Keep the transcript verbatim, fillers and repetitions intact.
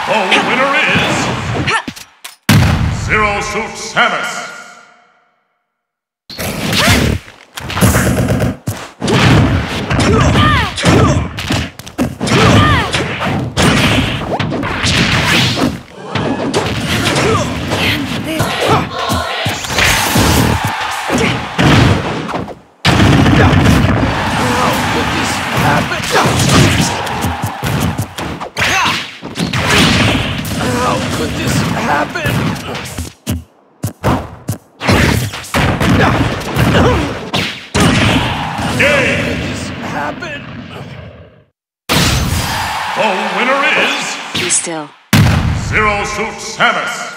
The winner is Zero Suit Samus. The winner is... Be still. Zero Suit Samus.